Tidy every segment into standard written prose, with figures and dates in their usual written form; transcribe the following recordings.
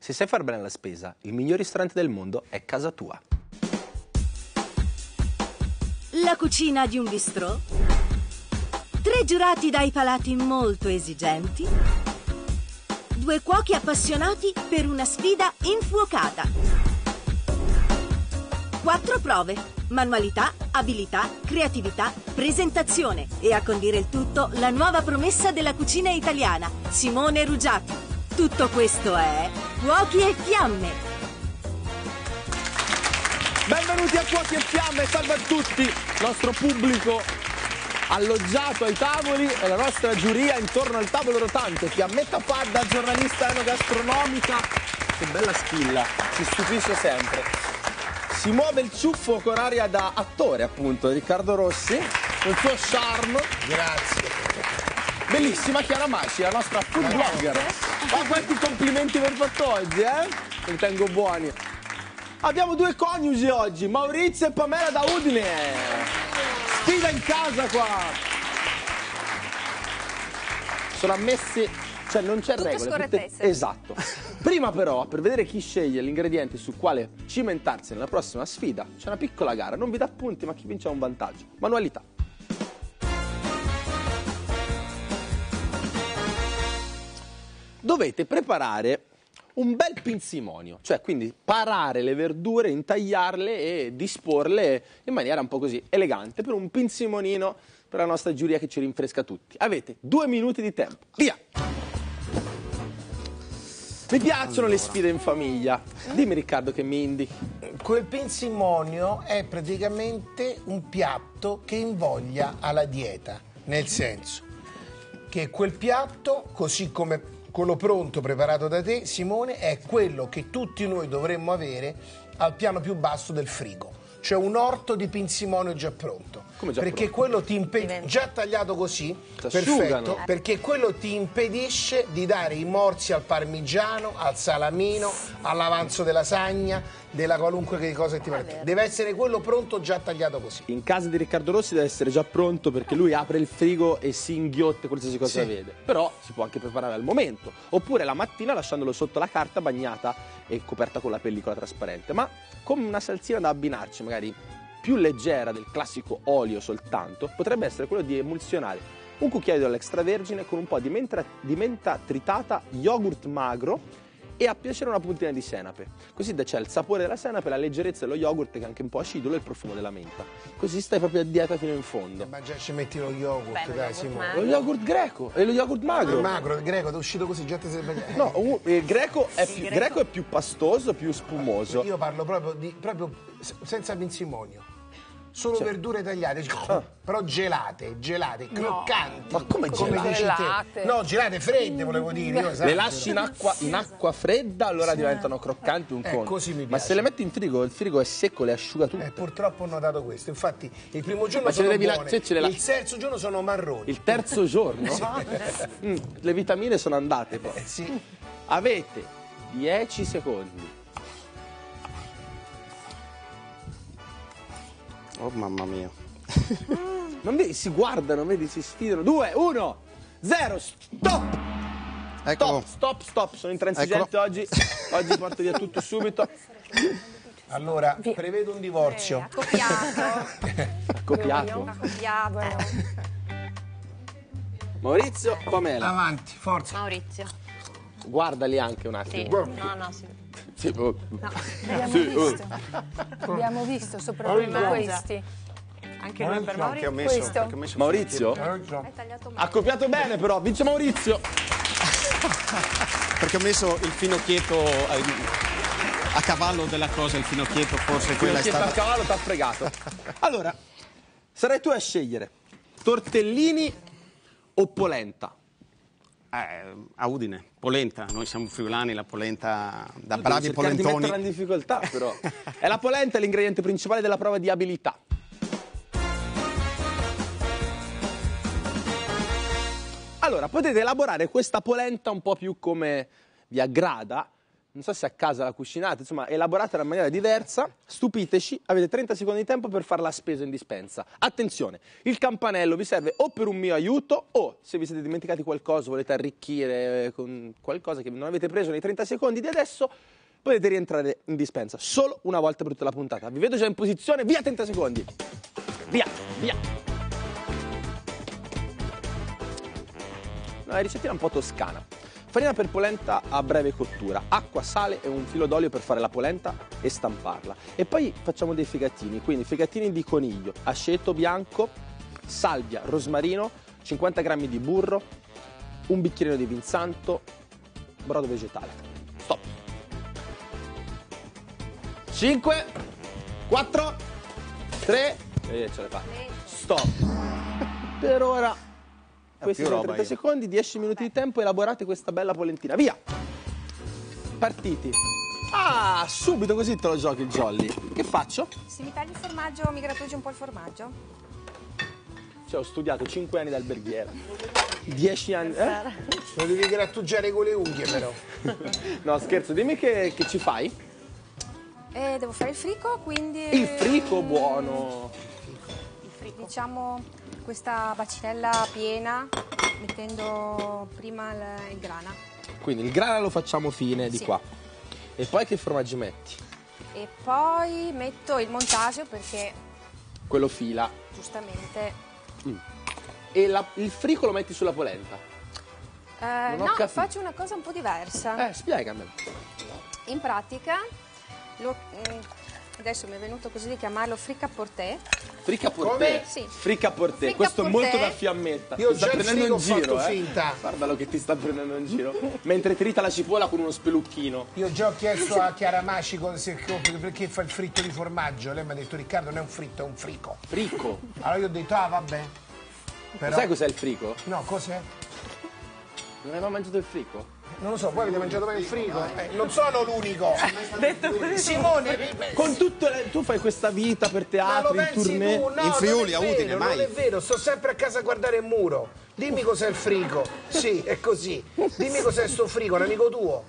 Se sai far bene la spesa, il miglior ristorante del mondo è casa tua. La cucina di un bistrò? 3 giurati dai palati molto esigenti? 2 cuochi appassionati per una sfida infuocata? 4 prove: manualità, abilità, creatività, presentazione e a condire il tutto la nuova promessa della cucina italiana, Simone Ruggiati. Tutto questo è Cuochi e Fiamme. Benvenuti a Cuochi e Fiamme, salve a tutti, il nostro pubblico alloggiato ai tavoli e la nostra giuria intorno al tavolo rotante. Fiammetta Padda, giornalista enogastronomica, che bella schilla, si stupisce sempre. Si muove il ciuffo con aria da attore, appunto, Riccardo Rossi, con il suo charme. Grazie. Bellissima Chiara Masci, la nostra food blogger. Ma quanti complimenti mi hai fatto oggi, eh? Li tengo buoni. Abbiamo 2 coniugi oggi, Maurizio e Pamela da Udine. Sfida in casa qua. Sono ammessi, cioè non c'è Tutte regola. scorrettezze. Esatto. Prima però, per vedere chi sceglie l'ingrediente su quale cimentarsi nella prossima sfida, c'è una piccola gara. Non vi dà punti, ma chi vince ha un vantaggio. Manualità. Dovete preparare un bel pinzimonio, cioè quindi parare le verdure, intagliarle e disporle in maniera un po' così elegante per un pinzimonino per la nostra giuria che ci rinfresca tutti. Avete 2 minuti di tempo, via! Mi piacciono le sfide in famiglia. Dimmi Riccardo che mi indichi. Quel pinzimonio è praticamente un piatto che invoglia alla dieta, nel senso che quel piatto, così come quello pronto preparato da te, Simone, è quello che tutti noi dovremmo avere al piano più basso del frigo. Cioè un orto di pinzimonio già pronto. Come già perché pronto? quello ti impedisce, già tagliato così, S'asciugano. perfetto, perché quello ti impedisce di dare i morsi al parmigiano, al salamino, all'avanzo della lasagna, della qualunque cosa che ti pare. Deve essere quello pronto già tagliato così. In casa di Riccardo Rossi deve essere già pronto perché lui apre il frigo e si inghiotte qualsiasi cosa Sì. vede. Però si può anche preparare al momento. Oppure la mattina lasciandolo sotto la carta bagnata e coperta con la pellicola trasparente. Ma come una salsina da abbinarci, magari più leggera del classico olio soltanto, potrebbe essere quello di emulsionare un cucchiaio di olio extravergine con un po' di menta tritata, yogurt magro e a piacere una puntina di senape. Così c'è il sapore della senape, la leggerezza dello yogurt che è anche un po' acidulo e il profumo della menta. Così stai proprio a dieta fino in fondo. Ma già ci metti lo yogurt, Beh, dai lo Simone. yogurt Lo yogurt greco e lo yogurt magro. Il magro, il greco, è uscito così, già ti sei sbagliato. No, il greco è, Sì, più, greco. greco è più pastoso, più spumoso. Io parlo proprio senza pinzimonio. Solo Cioè. verdure tagliate, però gelate, croccanti. Ma come gelate? dici Gelate. te. No, gelate fredde, volevo dire. Io, Le lasci in acqua fredda, allora diventano croccanti un conto. così mi Ma piace. se le metti in frigo, il frigo è secco, le asciuga tutte. Purtroppo ho notato questo. Infatti, il primo giorno Ma ce le sono devi buone, se ce le il terzo giorno sono marroni. Il terzo giorno? Le vitamine sono andate poi. Sì. Avete 10 secondi. Oh mamma mia. Non vedi, si guardano, vedi, si sfidano. 2, 1, 0, stop! Eccolo. Stop, sono intransigente oggi. Oggi porto via tutto subito. Allora, prevedo un divorzio. Accoppiato. Copiato. Accoppiato. Maurizio, Pamela. Avanti, forza. Maurizio. Guardali anche un Sì. attimo. No, sì. Sì, oh. Abbiamo visto soprattutto questi. Anche lui per Maurizio. Questo. Maurizio? Hai tagliato male. Ha copiato bene però, vince Maurizio. Perché ho messo il finocchietto a cavallo della cosa, il finocchietto forse quella è Chi sta a stata... cavallo t'ha fregato. Allora, sarai tu a scegliere tortellini o polenta. A Udine, polenta, noi siamo friulani, la polenta da Devi bravi cercare di polentoni. metterla in difficoltà però. È la polenta l'ingrediente principale della prova di abilità. Allora, potete elaborare questa polenta un po' più come vi aggrada, non so se a casa la cucinate, insomma, elaborata in una maniera diversa, stupiteci, avete 30 secondi di tempo per fare la spesa in dispensa. Attenzione, il campanello vi serve o per un mio aiuto o se vi siete dimenticati qualcosa, volete arricchire con qualcosa che non avete preso nei 30 secondi di adesso, potete rientrare in dispensa solo una volta per tutta la puntata. Vi vedo già in posizione, via 30 secondi. Via, via. Una ricettina un po' toscana. Farina per polenta a breve cottura, acqua, sale e un filo d'olio per fare la polenta e stamparla. E poi facciamo dei fegatini, quindi fegatini di coniglio, aceto bianco, salvia, rosmarino, 50 grammi di burro, un bicchierino di vin santo, brodo vegetale. Stop. 5, 4, 3, ce la fa. Stop. Per ora... Questi sono 30 secondi, 10 minuti di tempo, elaborate questa bella polentina. Via! Partiti. Ah, subito così te lo giochi il jolly. Che faccio? Se mi tagli il formaggio, mi grattugi un po' il formaggio. Cioè, ho studiato 5 anni da alberghiera. 10 anni... Lo devi grattugiare con le unghie, però. No, scherzo, dimmi che ci fai. Devo fare il frico, quindi... Il frico buono. Il frico. Diciamo... questa bacinella piena, mettendo prima il grana. Quindi il grana lo facciamo fine di qua. E poi che formaggi metti? E poi metto il montasio perché... Quello fila. Giustamente. E il frico lo metti sulla polenta? No, faccio una cosa un po' diversa. Spiegamelo. In pratica, adesso mi è venuto così di chiamarlo fric à porter. Fric à porter? Sì. Fric à porter, Fric à questo è porter. molto da fiammetta. Io Ti sta già il prendendo in frigo ho giro, fatto finta. Guardalo che ti sta prendendo in giro. Mentre trita la cipolla con uno spelucchino. Io già ho chiesto a Chiara Mascico perché fa il fritto di formaggio. Lei mi ha detto, Riccardo, non è un fritto, è un frico. Frico? Allora io ho detto, vabbè. Però... Sai cos'è il frico? No, cos'è? Non hai mai mangiato il frico? Non lo so, voi avete mangiato mai il frigo? Non sono l'unico. Simone, Con tutto tu fai questa vita per teatri, in tournée. tu? No, in Friuli, non è a Udine, vero, mai. Non è vero, sto sempre a casa a guardare il muro. Dimmi cos'è il frigo. Sì, è così. Dimmi cos'è sto frigo, un amico tuo.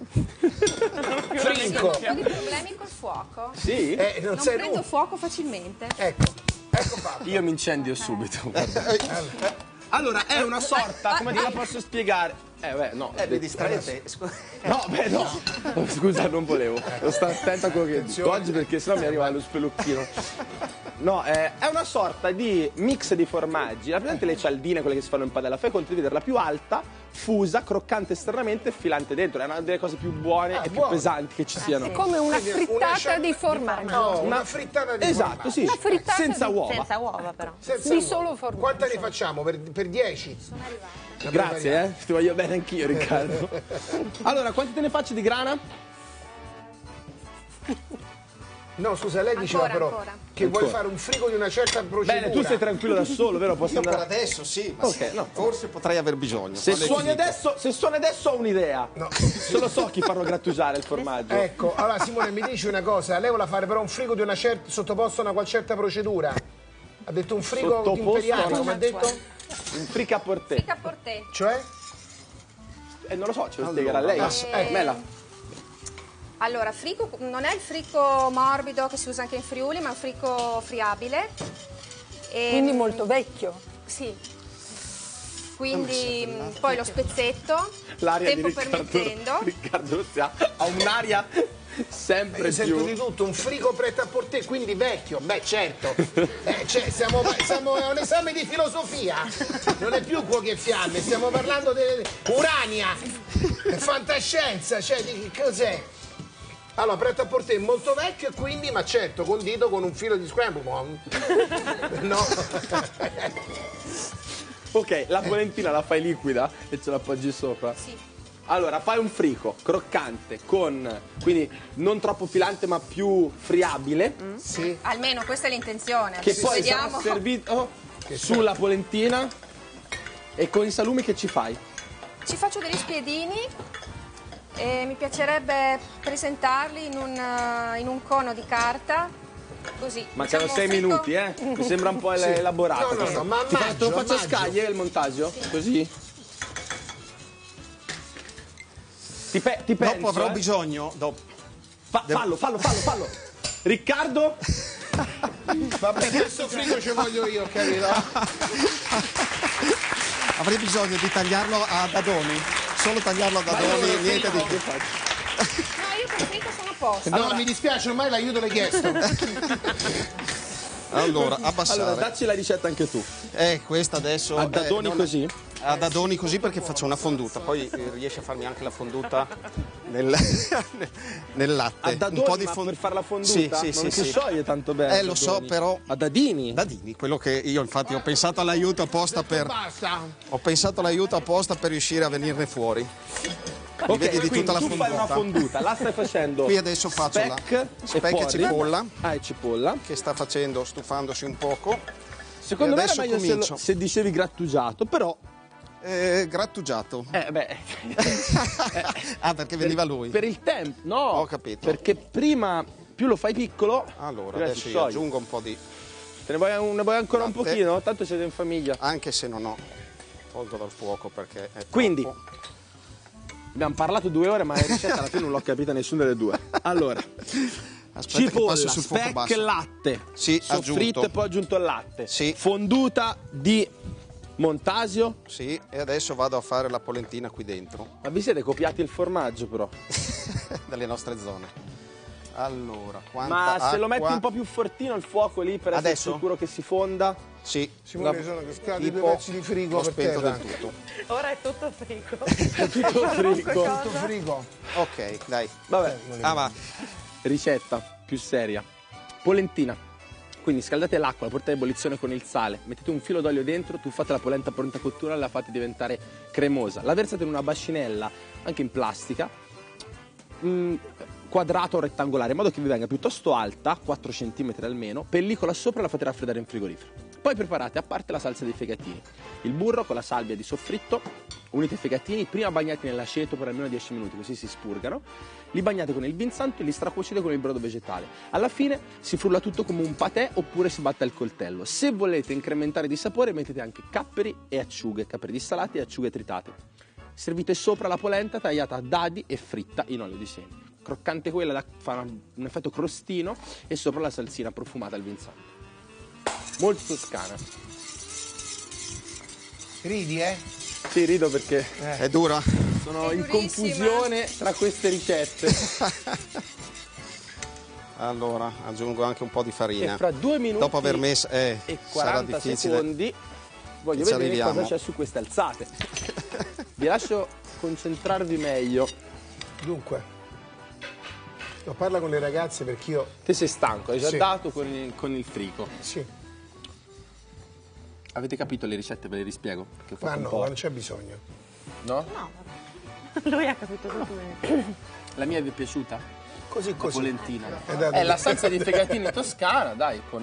Frigo. Ho dei problemi col fuoco. Sì? Non sei prendo tu. fuoco facilmente. Ecco fatto. Io mi incendio subito. Allora, è una sorta, come te la posso spiegare? No. Mi distraete. No, no. Scusa, non volevo. Sto attento a quello che dico oggi perché sennò mi arriva lo spelucchino. No, è una sorta di mix di formaggi. La presente le cialdine, quelle che si fanno in padella, fai conto di vederla più alta, fusa, croccante esternamente e filante dentro. È una delle cose più buone e più pesanti che ci siano. Come una frittata di formaggio. No, una frittata di Esatto, sì. Una frittata Senza uova. Senza uova però. Senza Di uova. solo formaggio. Quanta ne facciamo? Per 10? Sono arrivata. Grazie, ti voglio bene anch'io, Riccardo. Allora, quanti te ne faccio di grana? No, scusa, lei diceva però che vuoi fare un frigo di una certa procedura. Bene, tu sei tranquillo da solo, vero? Posso Io per andare... adesso sì, ma Ok, no. forse potrei aver bisogno. Se Quando è suoni adesso ho un'idea. No. Se lo so chi farlo grattugiare il formaggio. Ecco, allora Simone mi dici una cosa, lei vuole fare però un frigo di una certa sottoposto a una qual certa procedura. Ha detto un frigo Sottoposto imperiale, a come ha detto? Un fric à porter. Fric à porter. Cioè? Non lo so, ce lo spiegherà lei. Mela. Allora, frico non è il frico morbido che si usa anche in Friuli, ma è un frico friabile. Quindi molto vecchio. Sì. Quindi poi lo spezzetto, L'aria tempo di Riccardo, permettendo. Riccardo ha un'aria sempre Sento più. di tutto, un frigo pret a porter, quindi vecchio. Beh, certo. Cioè, siamo a un esame di filosofia. Non è più fuochi e fiamme, stiamo parlando di Urania. Fantascienza, cioè, di che cos'è? Allora, pret a porter molto vecchio e quindi, ma certo, condito con un filo di scramble. No. Ok, la polentina la fai liquida e ce la appoggi sopra? Sì. Allora, fai un frico croccante quindi non troppo filante ma più friabile, Sì. Almeno questa è l'intenzione. che Adesso poi vediamo. sarà servito sulla polentina. E con i salumi che ci fai? Ci faccio degli spiedini e mi piacerebbe presentarli in un cono di carta. Così. Mancano diciamo 6 frico. minuti, Mi sembra un po' elaborato. No, ma Te lo faccio a maggio. scaglie il montaggio? Così? Ti penso, Dopo avrò bisogno... Fallo. Riccardo? Vabbè, questo frigo ci voglio io, capito? Avrei bisogno di tagliarlo a dadoni. Solo tagliarlo a dadoni, niente di più. No, io per frigo sono a posto. No, mi dispiace, ormai l'aiuto l'hai chiesto. Allora, abbassare. Allora, dacci la ricetta anche tu. Questa adesso... A dadoni così? A dadoni così perché faccio una fonduta. Poi riesci a farmi anche la fonduta nel latte. A dadoni, un po' di per fare la fonduta? Sì, non si scioglie tanto bene. Lo so, però... A dadini? Dadini, quello che io infatti ho pensato all'aiuto apposta per... Basta. Ho pensato all'aiuto apposta per riuscire a venirne fuori. Ok, vedi di quindi tutta la tu fai una fonduta, la stai facendo. Qui adesso faccio speck e cipolla. E cipolla. Che sta facendo, stufandosi un poco. Secondo me era adesso meglio comincio. se dicevi grattugiato, però... Grattugiato. Beh... Perché veniva lui. Per il tempo, no. Ho capito. Perché prima, più lo fai piccolo... Allora, prima adesso si io scioglie. aggiungo un po' di... Ne vuoi ancora un latte. pochino? Tanto siete in famiglia. Anche se non ho... Tolgo dal fuoco perché è Quindi... troppo. Abbiamo parlato 2 ore, ma la ricetta alla fine non l'ho capita nessuna delle due. Allora, Aspetta che cipolla, passo sul fuoco speck, basso. latte. Sì, soffritto aggiunto. e poi aggiunto il latte. Sì. Fonduta di Montasio. Sì, e adesso vado a fare la polentina qui dentro. Ma vi siete copiati il formaggio però? Dalle nostre zone. Allora, quanta Ma se acqua... lo metti un po' più fortino il fuoco lì per essere Adesso? sicuro che si fonda. Sì, Simone, sono cascati tipo 2 pezzi di frigo l'ho per spento terra. del tutto. Ora è tutto frigo. È tutto frigo. Tutto frigo. Ok, dai. Vabbè, Va. ricetta più seria. Polentina. Quindi scaldate l'acqua, la portate a ebollizione con il sale, mettete un filo d'olio dentro, tuffate la polenta a pronta cottura e la fate diventare cremosa. La versate in una bacinella, anche in plastica, quadrato o rettangolare, in modo che vi venga piuttosto alta, 4 cm almeno, pellicola sopra e la fate raffreddare in frigorifero. Poi preparate a parte la salsa dei fegatini, il burro con la salvia di soffritto, unite i fegatini prima bagnati nell'aceto per almeno 10 minuti, così si spurgano, li bagnate con il vin santo e li stracuocete con il brodo vegetale. Alla fine si frulla tutto come un patè oppure si batte al coltello. Se volete incrementare di sapore mettete anche capperi e acciughe, capperi dissalati e acciughe tritate. Servite sopra la polenta tagliata a dadi e fritta in olio di semi. Croccante quella, fa un effetto crostino e sopra la salsina profumata al vin santo. Molto toscana. Ridi, eh? Sì, rido perché È dura? sono È in durissima. confusione tra queste ricette. Allora, aggiungo anche un po' di farina. E fra 2 minuti Dopo aver messo... e sarà 40 difficile. secondi voglio Ci vedere arriviamo. cosa c'è su queste alzate. Vi lascio concentrarvi meglio. Dunque, parla con le ragazze perché io... Te sei stanco, hai già Sì. dato con il frigo. Sì, Avete capito le ricette? Ve le rispiego? Perché ho ma fatto no, un po'. non c'è bisogno. No? Lui ha capito tutto bene. La mia vi è piaciuta? Così, La così. polentina. dato- È la salsa di fegatini toscana, dai, con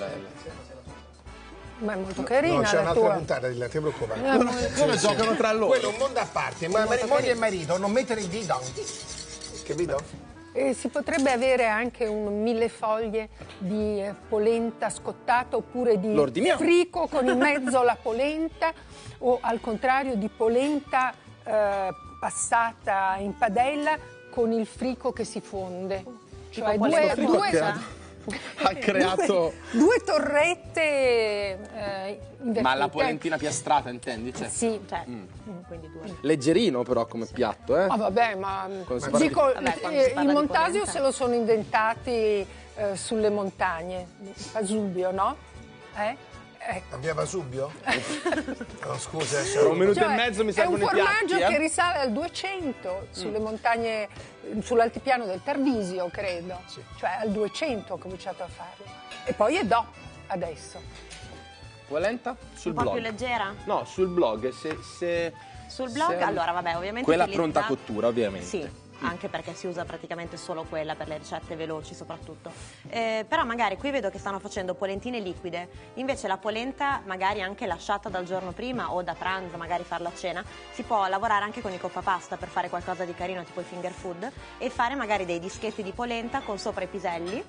Ma è molto No, carina c'è la un'altra tua. puntata di là, ti preoccupare. come giocano tra loro. Quello è un mondo a parte, ma moglie e marito, non mettere il dito. Capito? Si potrebbe avere anche un millefoglie di polenta scottata oppure di L'ordiniamo. frico con in mezzo la polenta o al contrario di polenta passata in padella con il frico che si fonde. Cioè polenta ha creato... due torrette invertite. Ma la polentina piastrata, intendi? Cioè, Sì, Quindi 2. leggerino però come piatto, eh? Ah, vabbè, ma Quando si parla dico, Vabbè, quando si parla il di Montasio polenta. se lo sono inventati sulle montagne, Pasubio, no? Ecco. Abbiamo Vasubio? No, scusa, Tra un minuto Cioè, e mezzo mi è un servono i formaggio piatti, che risale al 200 sulle montagne, sull'altipiano del Tarvisio, credo. Cioè al 200 ho cominciato a farlo. E poi è DO adesso. Polenta? Sul Un po' blog. più leggera? No, sul blog. Sul blog, allora vabbè, ovviamente Quella utilizza- pronta cottura, ovviamente. Sì, anche perché si usa praticamente solo quella per le ricette veloci soprattutto. Però magari qui vedo che stanno facendo polentine liquide, invece la polenta magari anche lasciata dal giorno prima o da pranzo, magari farla a cena, si può lavorare anche con i coppapasta per fare qualcosa di carino tipo i finger food e fare magari dei dischetti di polenta con sopra i piselli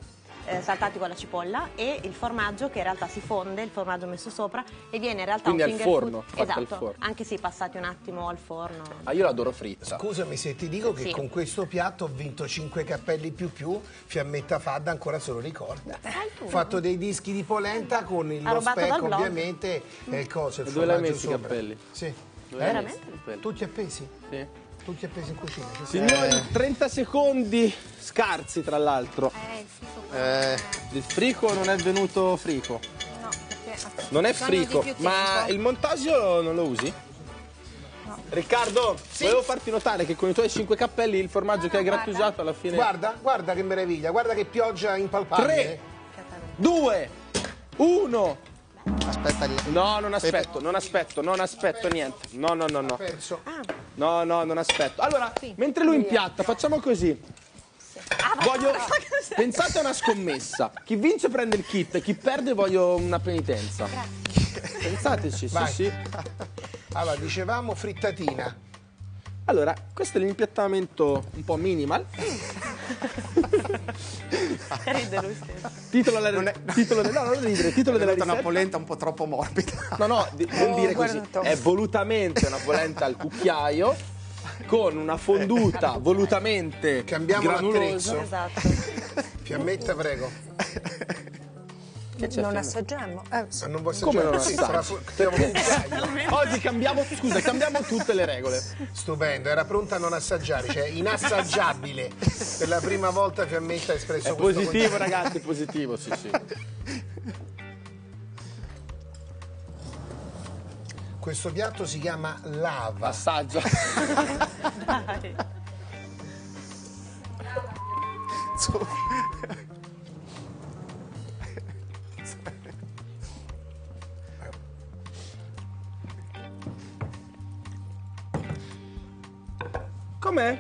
saltati con la cipolla e il formaggio che in realtà si fonde, il formaggio messo sopra e viene in realtà Quindi un al finger forno, food. fatto al Esatto, forno. anche se passati un attimo al forno. Ah, io l'adoro fritta. Scusami se ti dico che Sì. con questo piatto ho vinto 5 cappelli più, Fiammetta Fadda ancora se lo ricorda. Ho fatto dei dischi di polenta con lo rubato dal speck blog. ovviamente e il coso, il E dove l'hai formaggio messi i sopra. cappelli? Sì. Dove l'hai Veramente? messi i cappelli? Tutti appesi? Sì. Tutti appesi in cucina. Ci Signori, 30 secondi scarsi tra l'altro. Il frigo Il frico non è venuto frico. no, perché Non è bisogno di frico, più ma tempo. il montaggio non lo usi? No. Riccardo, volevo farti notare che con i tuoi 5 cappelli il formaggio che hai grattugiato alla fine... Guarda che meraviglia, guarda che pioggia impalpabile. 3, 2, 1... Aspetta, No, non aspetto niente. No. Perso. No, non aspetto. Allora, mentre lui impiatta, facciamo così. Pensate a una scommessa. Chi vince prende il kit, chi perde voglio una penitenza. Pensateci, Vai. sì. Allora, dicevamo frittatina. Allora, questo è l'impiattamento un po' minimal. Ride lui stesso. Titolo della una ricetta. polenta un po' troppo morbida. No, non dire così. guarda, È volutamente una polenta al cucchiaio con una fonduta volutamente Cambiamo granulosa. l'attrezzo. Esatto. Fiammetta, prego. Che c'è, Non Fiamma? assaggiamo. Ma non vuoi Come non assaggiare? assaggi? Stiamo cucchiaio. Oggi cambiamo tutte le regole. Stupendo, era pronta a non assaggiare, cioè inassaggiabile. Per la prima volta Fiammetta ha espresso È questo positivo, concetto. ragazzi, è positivo, sì. Questo piatto si chiama lava. Assaggia. Dai. Com'è?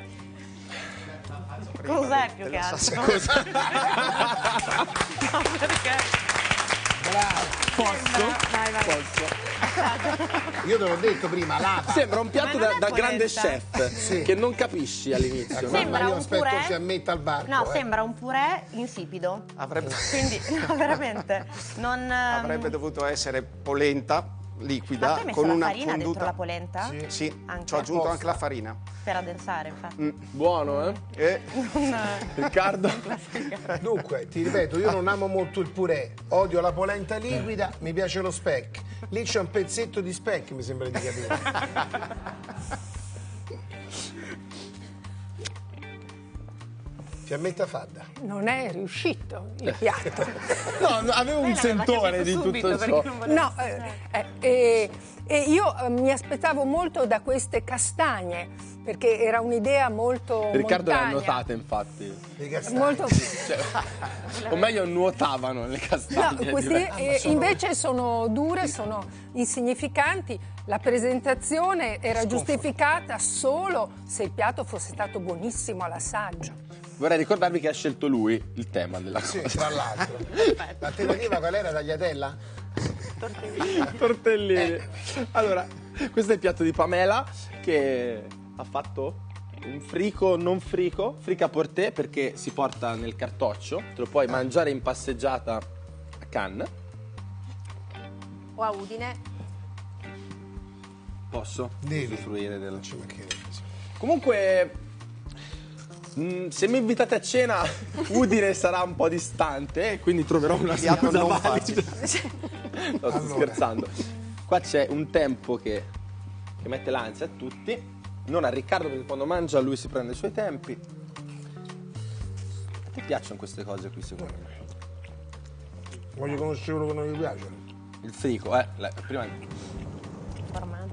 Cos'è più che altro? No, perché? Posso? Vai. Io te l'ho detto prima, lava. Sembra un piatto Ma non è da grande polenta? chef Sì. che non capisci all'inizio. Guarda, Sembra io un aspetto purè. Fiammetta al barco. No, sembra un purè insipido. Quindi, no, veramente. Avrebbe dovuto essere polenta Ma liquida tu hai messo con la una farina fonduta. dentro la polenta? Sì, Anche. ci ho aggiunto anche la farina. Per addensare, infatti. Buono, eh? Riccardo? Dunque, ti ripeto, io non amo molto il purè, odio la polenta liquida, mi piace lo speck. Lì c'è un pezzetto di speck, mi sembra di capire. Fiammetta Fadda. Non è riuscito il piatto. No, avevo un sentore di tutto ciò. No, e io mi aspettavo molto da queste castagne, perché era un'idea molto Riccardo le ha montagna. notate, infatti. Le castagne. Molto... O meglio, nuotavano le No, castagne. questi invece sono dure, sono insignificanti. La presentazione era giustificata solo se il piatto fosse stato buonissimo all'assaggio. Vorrei ricordarvi che ha scelto lui il tema della Sì, cosa. tra l'altro. L'alternativa qual era? Tagliatella? Tortellini. Allora, questo è il piatto di Pamela che ha fatto un frico non frico, frica portée, perché si porta nel cartoccio, te lo puoi mangiare in passeggiata a Cannes. O a Udine. Posso? Devi. Usufruire del... Ci mancherebbe, sì. Comunque, se mi invitate a cena, Udine sarà un po' distante, quindi troverò una Piatto scusa non valida. No, sto scherzando. Qua c'è un tempo che mette l'ansia a tutti, non a Riccardo, perché quando mangia lui si prende i suoi tempi. Ti piacciono queste cose qui, secondo me? Voglio conoscere quello che non gli piace. Il frico, prima... Formaggio.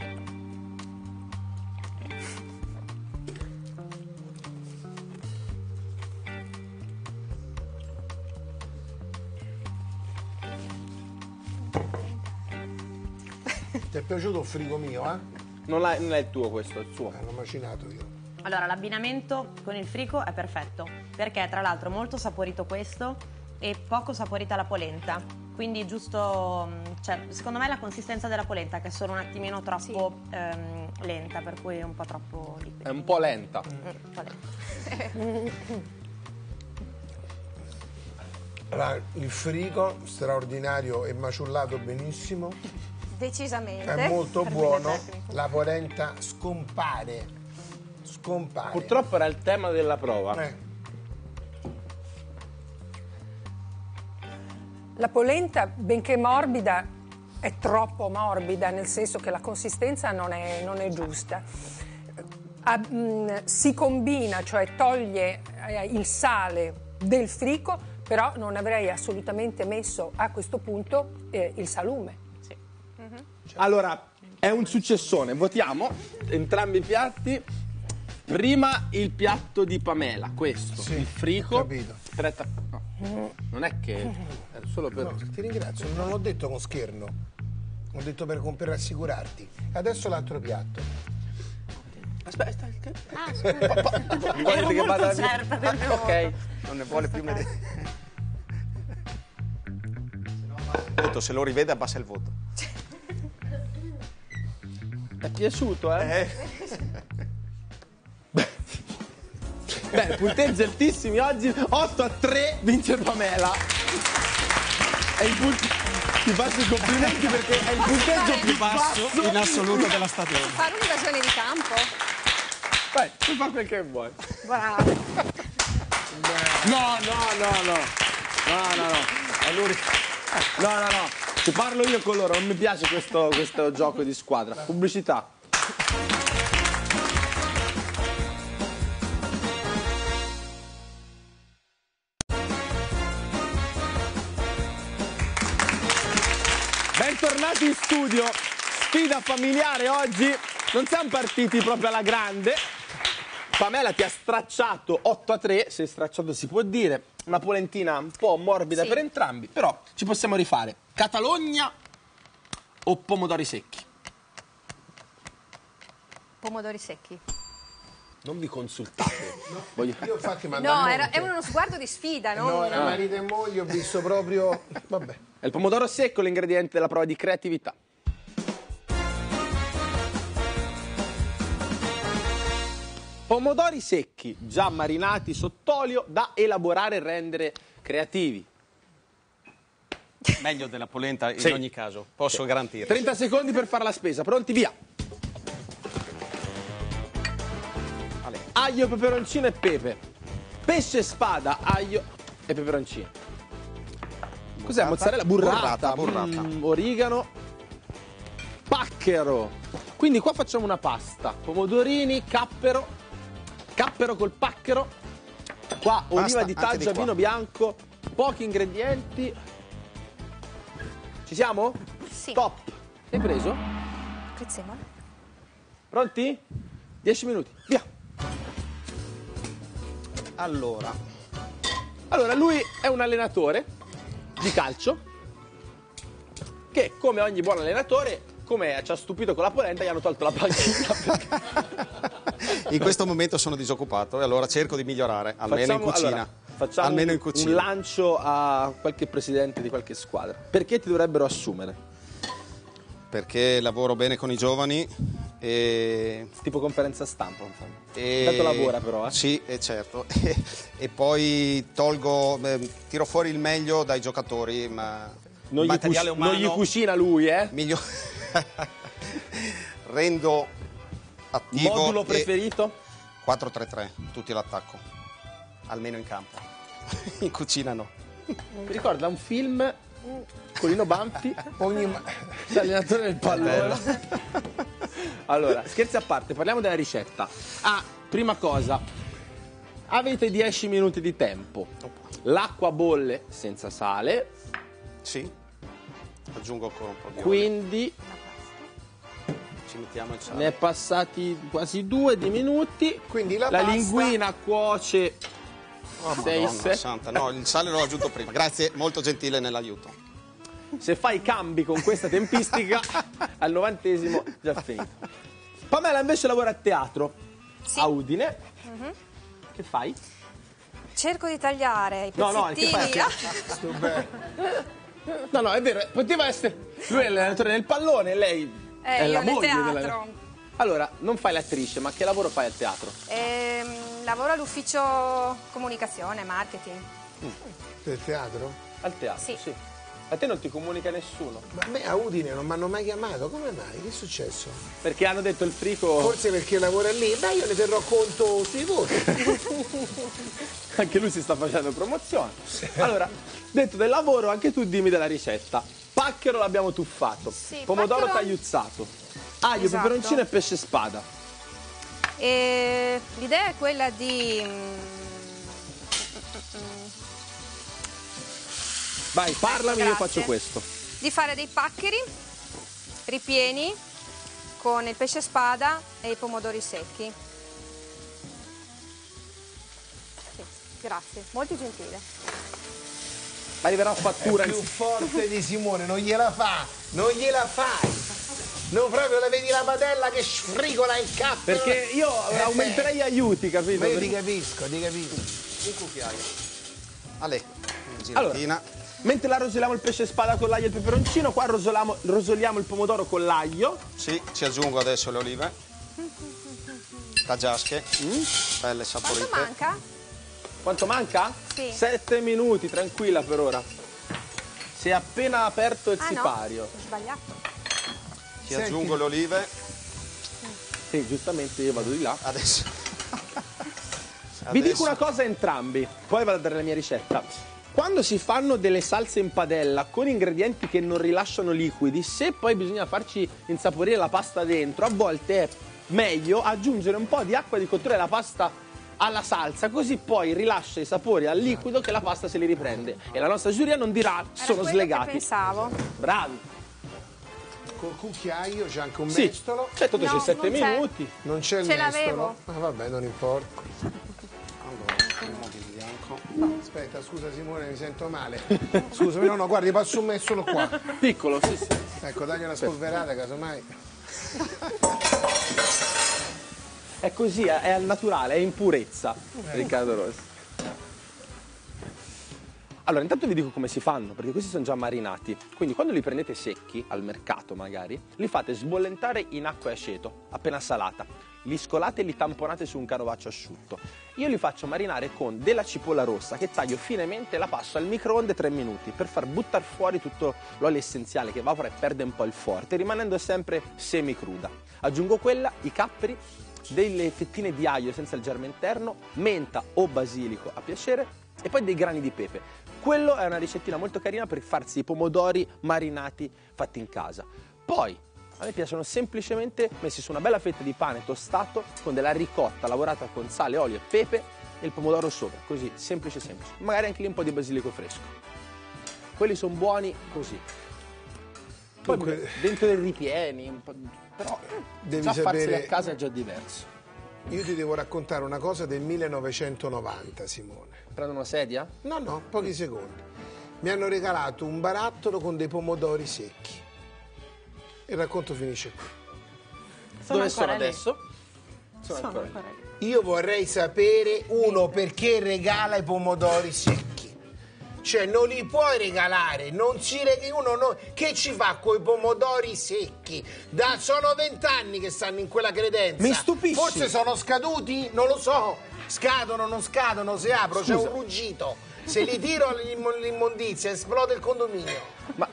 Ti è piaciuto il frigo mio, eh? Non è il tuo questo, è il suo. L'ho macinato io. Allora, l'abbinamento con il frico è perfetto, perché tra l'altro molto saporito questo e poco saporita la polenta. Quindi giusto, cioè, secondo me la consistenza della polenta che è solo un attimino troppo lenta, per cui è un po' troppo liquida. È un po' lenta. Un po' lenta. Allora, il frigo straordinario e maciullato benissimo. Decisamente. È molto Termine buono. tecnico. La polenta scompare. Scompare. Purtroppo era il tema della prova. La polenta, benché morbida, è troppo morbida, nel senso che la consistenza non è giusta. Si combina, cioè toglie il sale del frico, però non avrei assolutamente messo a questo punto il salume. Allora, è un successone. Votiamo entrambi i piatti. Prima il piatto di Pamela, questo, Sì, il frico. ho capito. Aspetta, no, non è che era solo per... No, ti ringrazio, non l'ho detto con scherno. Ho detto per rassicurarti. Adesso l'altro piatto. Aspetta, Ah, scusa. mi volete che Ero vada molto certa del mio ok. Non ne vuole più vedere. Detto, se lo rivede abbassa il voto. È piaciuto, eh? Beh, punteggi altissimi oggi, 8-3 vince Pamela. È il ti faccio i complimenti perché è il punteggio più basso in assoluto della stagione. Fare un'invasione di campo. Vai, tu fa quel che vuoi. Bravo. No. Ti parlo io con loro, non mi piace questo gioco di squadra. Pubblicità. Bentornati in studio, sfida familiare oggi, non siamo partiti proprio alla grande. Pamela ti ha stracciato 8-3, se stracciato si può dire, una polentina un po' morbida Sì. per entrambi, però ci possiamo rifare. Catalogna o pomodori secchi? Pomodori secchi. Non vi consultate. Voglio... Io infatti No, è uno sguardo di sfida, no? No, era marito e moglie, ho visto proprio... Vabbè. È il pomodoro secco l'ingrediente della prova di creatività. Pomodori secchi, già marinati sott'olio, da elaborare e rendere creativi. Meglio della polenta in Sì. ogni caso, posso garantire. 30 secondi per fare la spesa, pronti? Via! Aglio, peperoncino e pepe. Pesce e spada, aglio e peperoncino. Cos'è? Mozzarella? Burrata. Origano. Pacchero. Quindi qua facciamo una pasta. Pomodorini, cappero. Cappero col pacchero. Qua oliva di anche di Taggia, qua. vino bianco. Pochi ingredienti. Ci siamo? Sì. Top. Hai preso? Prezzemolo. Pronti? 10 minuti. Via. Allora, lui è un allenatore di calcio che, come ogni buon allenatore, come ci ha stupito con la polenta, gli hanno tolto la panchina. In questo momento sono disoccupato e allora cerco di migliorare, almeno in cucina. Facciamo almeno in un cucina. lancio a qualche presidente di qualche squadra. Perché ti dovrebbero assumere? Perché lavoro bene con i giovani e... Tipo conferenza stampa. Tanto lavora però, eh? Sì, certo. E poi tiro fuori il meglio dai giocatori, ma Non gli cucina lui, eh? Rendo attivo. Modulo e- preferito? 4-3-3, tutti all'attacco, almeno in campo. In cucina no. Mi ricorda un film con Lino Banfi, Ogni... allenatore del pallone. Allora, scherzi a parte, parliamo della ricetta. Prima cosa, avete 10 minuti di tempo. L'acqua bolle senza sale, Sì. Aggiungo ancora un po' di olio. quindi Ci mettiamo il sale. ne è passati quasi 2 di minuti. Quindi la La pasta- linguina cuoce Oh, 6, Madonna santa. No, il sale l'ho aggiunto prima. Grazie, molto gentile nell'aiuto. Se fai cambi con questa tempistica, al 90esimo già finito. Pamela invece lavora a teatro, Sì. a Udine. Che fai? Cerco di tagliare i No, pezzettini. che fai? No, è vero, poteva essere... Lui è l'allenatore del pallone, lei è io la nel moglie teatro. della... Allora, non fai l'attrice, ma che lavoro fai al teatro? lavoro all'ufficio comunicazione, marketing. Del teatro? Al teatro, Sì. sì. A te non ti comunica nessuno? Ma a me a Udine non mi hanno mai chiamato, come mai? Che è successo? Perché hanno detto il frico... Forse perché lavora lì? Beh, io ne terrò conto sui voti. Anche lui si sta facendo promozione. Allora, detto del lavoro, anche tu dimmi della ricetta. Pacchero l'abbiamo tuffato, Sì, pomodoro pacchero- tagliuzzato, aglio, Esatto. peperoncino e pesce spada. E l'idea è quella di... Vai, parlami, io Grazie. faccio questo. di fare dei paccheri ripieni con il pesce spada e i pomodori secchi. Sì, grazie, molto gentile. Arriverà a È fattura. più forte di Simone, non gliela fa, non gliela fai. Non proprio la vedi la padella che sfrigola il capo. Perché io aumenterei gli aiuti, capito? Ma io ti capisco, ti capisco. Un cucchiaio. Ale, una Allora, giratina. mentre la rosoliamo il pesce spada con l'aglio e il peperoncino, qua rosoliamo il pomodoro con l'aglio. Sì, ci aggiungo adesso le olive. Tagiasche. Belle saporite. Quanto manca? Quanto manca? Sì. 7 minuti, tranquilla per ora. Si è appena aperto il Ah no, sipario. ho sbagliato. Ci aggiungo le olive. Sì, giustamente io vado di là. Adesso. Vi dico una cosa a entrambi, poi vado a dare la mia ricetta. Quando si fanno delle salse in padella con ingredienti che non rilasciano liquidi, se poi bisogna farci insaporire la pasta dentro, a volte è meglio aggiungere un po' di acqua di cottura della pasta alla salsa, così poi rilascia i sapori al liquido che la pasta se li riprende. E la nostra giuria non dirà Era sono quello slegati. che pensavo. Bravi. Col cucchiaio c'è anche un Sì, mestolo. certo, tu No, c'hai 7 non c'è. minuti. Non c'è il Ce mestolo. l'avevo. Ah, vabbè, non importa. Allora, un po' di bianco. Aspetta, scusa Simone, mi sento male. Scusami, no, guardi, passo un mestolo qua. Piccolo, sì, sì. Ecco, dagli una spolverata, casomai. È così, è al naturale, è in purezza, Riccardo Rossi. Allora, intanto vi dico come si fanno, perché questi sono già marinati. Quindi quando li prendete secchi, al mercato magari, li fate sbollentare in acqua e aceto, appena salata. Li scolate e li tamponate su un canovaccio asciutto. Io li faccio marinare con della cipolla rossa, che taglio finemente e la passo al microonde 3 minuti, per far buttare fuori tutto l'olio essenziale che evapora e perde un po' il forte, rimanendo sempre semicruda. Aggiungo quella, i capperi, delle fettine di aglio senza il germe interno, menta o basilico a piacere e poi dei grani di pepe. Quello è una ricettina molto carina per farsi i pomodori marinati fatti in casa. Poi a me piacciono semplicemente messi su una bella fetta di pane tostato con della ricotta lavorata con sale, olio e pepe e il pomodoro sopra, così, semplice semplice. Magari anche lì un po' di basilico fresco. Quelli sono buoni così. Poi Dunque, dentro dei ripieni, però devi già farseli sapere- a casa è già diverso. Io ti devo raccontare una cosa del 1990, Simone. Prendo una sedia? No, pochi secondi. Mi hanno regalato un barattolo con dei pomodori secchi. Il racconto finisce qui. Dove sono ancora lì. adesso? Sono ancora lì. Io vorrei sapere, uno, perché regala i pomodori secchi. Cioè, non li puoi regalare, non si che ci fa coi pomodori secchi? Sono 20 anni che stanno in quella credenza. Mi stupisci. Forse sono scaduti? Non lo so. Scadono, non scadono, se apro c'è un ruggito. Se li tiro all'immondizia esplode il condominio. Ma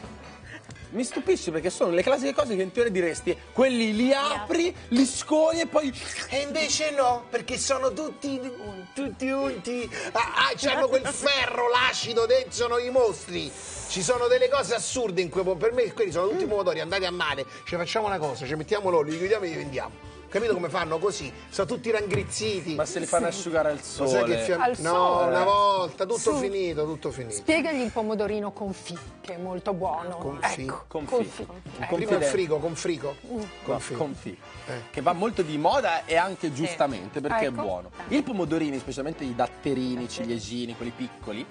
mi stupisci perché sono le classiche cose che in teoria diresti, quelli li apri, li scoli e poi... E invece no, perché sono tutti unti. C'hanno quel ferro, l'acido dentro, sono i mostri. Ci sono delle cose assurde in per me quelli sono tutti pomodori andati a male. Ci facciamo una cosa, ci mettiamo l'olio, li chiudiamo e li vendiamo. Capito come fanno così? Sono tutti raggrizziti. Ma se li fanno asciugare al Lo sai che sole... Al no, sole. una volta, tutto Su. finito, tutto finito. Spiegagli il pomodorino confit, che è molto buono. Confit. Ecco, Confit. confit. Prima il Confidente. frigo, con frigo. Confit. Che va molto di moda e anche giustamente perché Ecco. è buono. I pomodorini, specialmente i datterini, ciliegini, quelli piccoli,